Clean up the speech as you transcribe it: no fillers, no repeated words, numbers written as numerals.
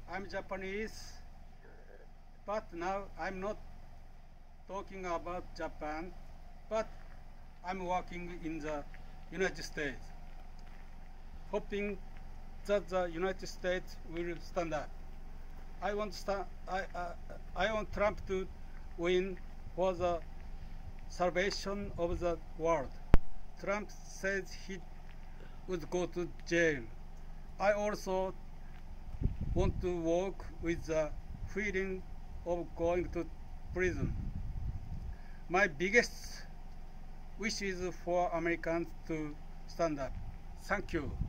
I'm Japanese, but now I'm not talking about Japan, but I'm working in the United States, hoping that the United States will stand up. I want Trump to win for the salvation of the world. Trump says he would go to jail. I also want to walk with the feeling of going to prison. My biggest wish is for Americans to stand up. Thank you.